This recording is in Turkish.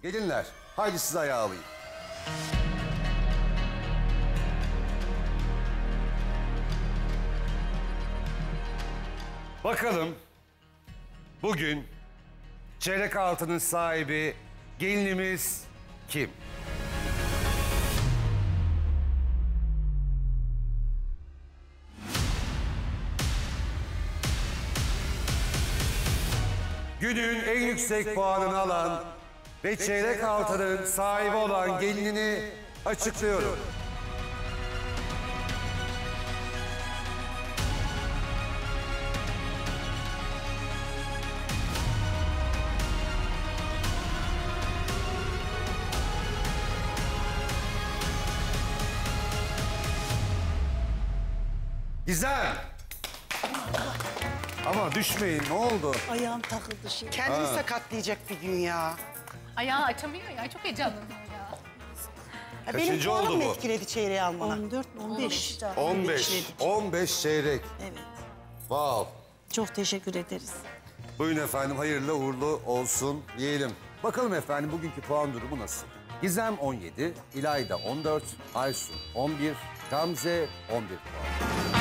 Gelinler, haydi sizi ayağa alayım. Bakalım bugün çeyrek altının sahibi gelinimiz kim? Günün en yüksek puanını alan ve çeyrek altının sahibi olan gelinini açıklıyorum. Gizem! Ama düşmeyin, ne oldu? Ayağım takıldı şey. Kendini sakatlayacak bir gün ya. Ayağı açamıyor ya. Çok heyecanlanıyor ya. Ya benim Kaçıncı puanım oldu mı bu? etkiledi çeyreği almana? 14 mi 15? 15 çeyrek. Evet. Wow. Çok teşekkür ederiz. Buyurun efendim, hayırlı uğurlu olsun diyelim. Bakalım efendim bugünkü puan durumu nasıl? Gizem 17, İlayda 14, Aysun 11, Gamze 11 puan.